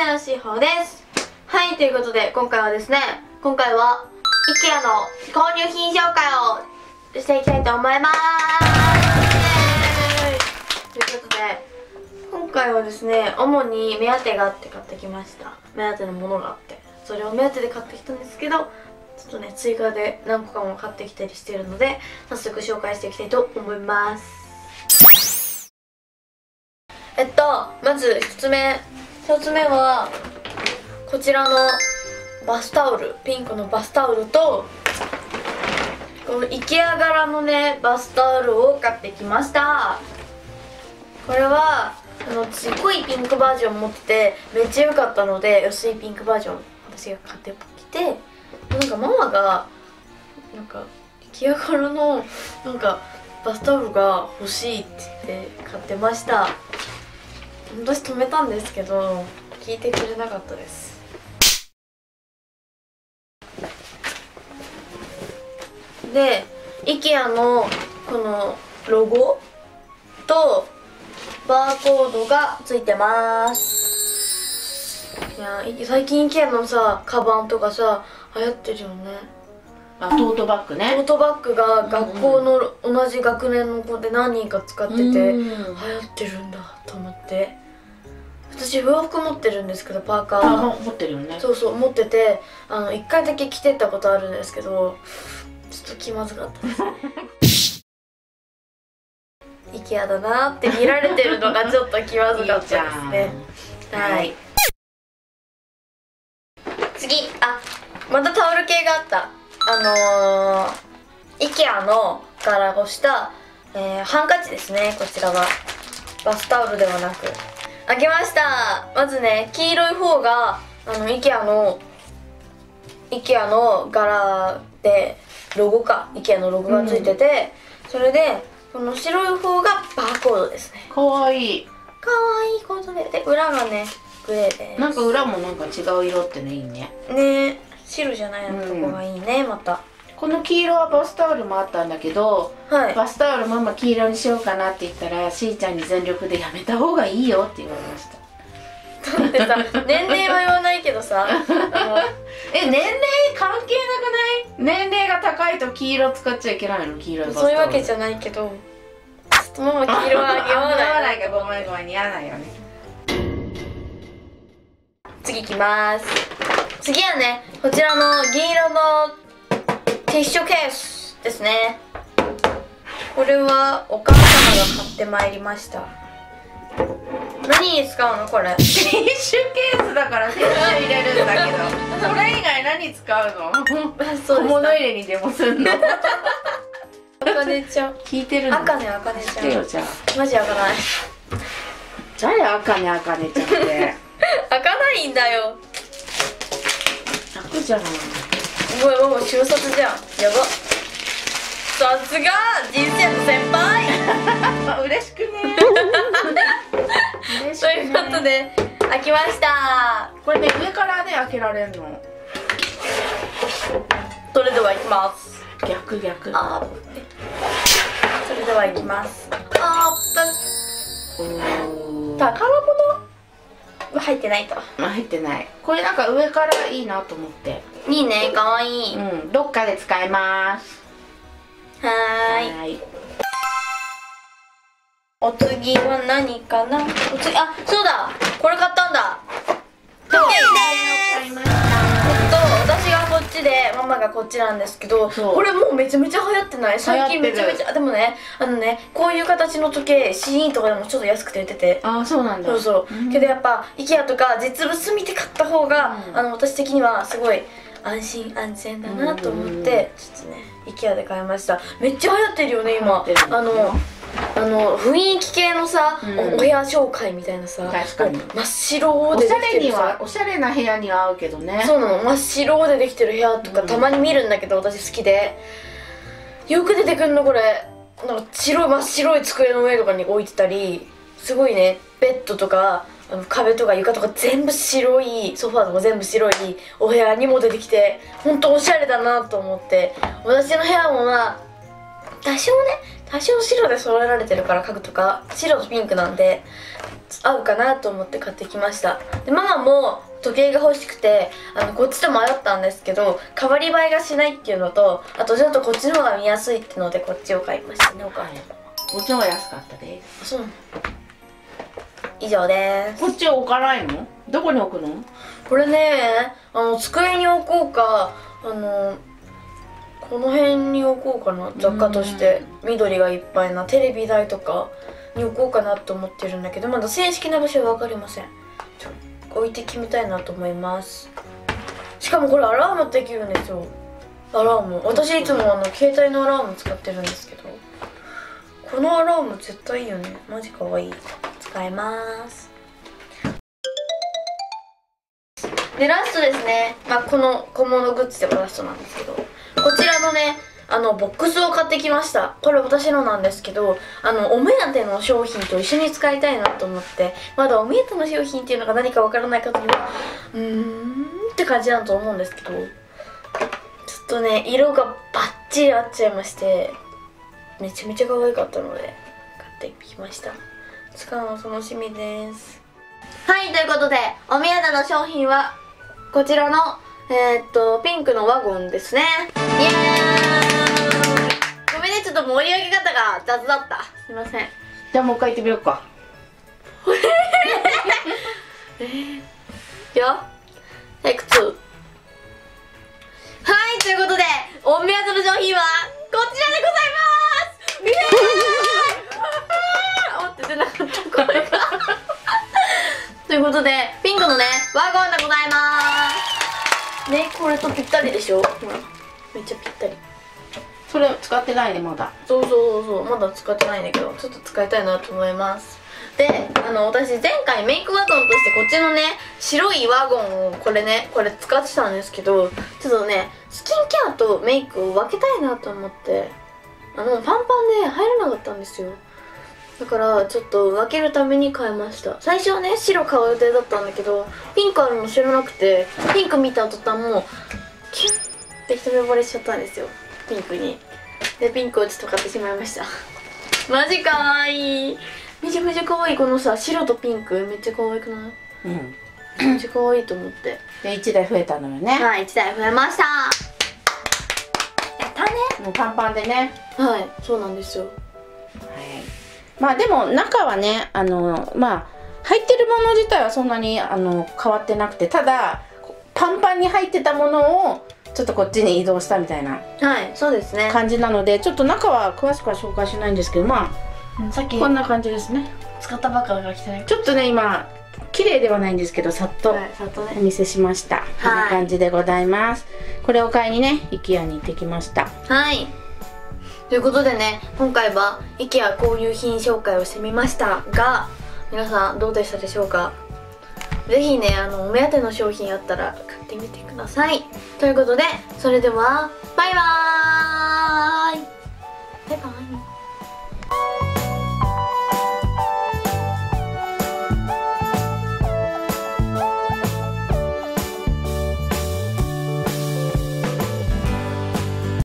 よしほです。はい、ということで今回は IKEA の購入品紹介をしていきたいと思います。ということで今回はですね、主に目当てがあって買ってきました。目当てのものがあってそれを目当てで買ってきたんですけど、ちょっとね追加で何個かも買ってきたりしているので早速紹介していきたいと思います。まず1つ目はこちらのバスタオル、ピンクのバスタオルとこの IKEA 柄のねバスタオルを買ってきました。これは私濃いピンクバージョン持っててめっちゃ良かったので、薄いピンクバージョン私が買ってきて、なんかママがなんか IKEA 柄のなんかバスタオルが欲しいって言って買ってました。私止めたんですけど聞いてくれなかったです。で IKEA のこのロゴとバーコードがついてます。いや最近 IKEA のさカバンとかさ流行ってるよね。 トートバッグね。 トートバッグが学校の同じ学年の子で何人か使ってて流行ってるんだと思って、私洋服持ってるんですけど、パーカー持ってるよね。 そうそう持ってて、1回だけ着てったことあるんですけどちょっと気まずかったです IKEA だなって見られてるのがちょっと気まずかったですね。はい、次、またタオル系があった。IKEA の柄をした、ハンカチですね。こちらはバスタオルではなく開けました。まずね黄色い方がIKEA の柄でロゴか IKEA のロゴがついてて、それでこの白い方がバーコードですね。 かわいいコードで裏がねグレーです。 なんか裏もなんか違う色ってね、いいね。 ね、白じゃないのとこがいいね。またこの黄色はバスタオルもあったんだけど、はい、バスタオルママ黄色にしようかなって言ったらしーちゃんに全力でやめた方がいいよって言われました。 だってさ年齢は言わないけどさ年齢関係なくない？年齢が高いと黄色使っちゃいけないの？黄色いバスタオル。そういうわけじゃないけど、ちょっとママ黄色は似合わないか。ごめん似合わないよね。 次いきます。次はねこちらの銀色のティッシュケースですね。これはお母様が買ってまいりました。何に使うのこれ？ ティッシュケースだからティッシュ入れるんだけどそれ以外何使うの？小物入れにでもすんの？ あかねちゃん聞いてるの？ あかねちゃん聞てよ。じゃあマジ開かない。 誰あかねちゃんって開かないんだよ。 開くじゃん。 ごめん、もう中卒じゃん。やば。さすが人生の先輩嬉しくねということで開きました。 これね上からね開けられるの。 それではいきます。 逆それではいきます。宝物入ってないと。 入ってない。これなんか上からいいなと思って。 いいね、かわいい。 どっかで使えます。 はーい。お次は何かな。そうだ、これ買ったんだ。時計でーす。私がこっちでママがこっちなんですけど、これもうめちゃめちゃ流行ってない？最近めちゃめちゃ。でもねこういう形の時計シーインとかでもちょっと安くて売ってて。 そうなんだ。 けどやっぱ IKEA とか実物見て買った方が私的にはすごい安心安全だなと思ってちょっとね IKEA で買いました。めっちゃ流行ってるよね今。雰囲気系のさお部屋紹介みたいなさ、真っ白でできてるさ、 おしゃれな部屋には合うけどね。 そうなの、真っ白でできてる部屋とかたまに見るんだけど、私好きでよく出てくるのこれ。なんか真っ白い机の上とかに置いてたり、すごいね。ベッドとか壁とか床とか全部白い、ソファーとか全部白いお部屋にも出てきて、ほんとおしゃれだなと思って。私の部屋も多少白で揃えられてるから、家具とか白とピンクなんで合うかなと思って買ってきました。でママも時計が欲しくてこっちと迷ったんですけど、代わり映えがしないっていうのと、あとちょっとこっちの方が見やすいっていうのでこっちを買いましたね。お母さん、 こっちの方が安かったです。 そう、以上です。 こっち置かないの？どこに置くの？ これね、机に置こうか、この辺に置こうかな、雑貨として緑がいっぱいなテレビ台とかに置こうかなと思ってるんだけど、まだ正式な場所は分かりません。置いて決めたいなと思います。しかもこれアラームできるんですよ。アラーム、私いつも携帯のアラーム使ってるんですけど、このアラーム絶対いいよね。マジかわいい。使えます。でラストですね、この小物グッズではラストなんですけど、こちらのねボックスを買ってきました。これ私のなんですけど、お目当ての商品と一緒に使いたいなと思って、まだお目当ての商品っていうのが何かわからない方にはって感じだと思うんですけど、ちょっとね色がバッチリ合っちゃいまして、めちゃめちゃ可愛かったので買ってきました。使うの楽しみです。はい、ということでお目当ての商品はこちらのピンクのワゴンですね。イエーイ。ごめんね、ちょっと盛り上げ方が雑だった。すいません。 じゃあもう一回行ってみようか。 いくよ。テイク2。はい、ということでお目当ての商品はこちらでございます。イエーイ。待って、出なかった声が。ということでピンクのねワゴンでございますね。これとぴったりでしょ。ほらめっちゃぴったり。 それ使ってないね、まだ。 そうまだ使ってないんだけど、ちょっと使いたいなと思います。で私前回メイクワゴンとしてこっちのね白いワゴンをこれ使ってたんですけど、ちょっとねスキンケアとメイクを分けたいなと思ってパンパンで入らなかったんですよ。だからちょっと分けるために買いました。最初はね白買う予定だったんだけど、ピンクあるの知らなくて、ピンク見た途端もうキュッて一目惚れしちゃったんですよ、ピンクに。でピンクをちょっと買ってしまいました。マジかわいい。めちゃめちゃかわいい。このさ白とピンクめっちゃかわいくない？めっちゃかわいいと思って。 で1台増えたのよね。 はい、1台増えました。やったね。 もうパンパンでね。 はい、そうなんですよ。はい。 まあでも中はね入ってるもの自体はそんなに変わってなくて、ただパンパンに入ってたものをちょっとこっちに移動したみたいなそうですね感じなので、ちょっと中は詳しくは紹介しないんですけど、さっきこんな感じですね。 使ったばっかりが来てない。 ちょっとね今綺麗ではないんですけど、さっとお見せしました。こんな感じでございます。これを買いにね IKEA に行ってきました。はい、 ということでね、今回は IKEA こういう品紹介をしてみましたが、皆さんどうでしたでしょうか。ぜひねお目当ての商品あったら買ってみてください。ということで、それではバイバーイ。バイバーイ。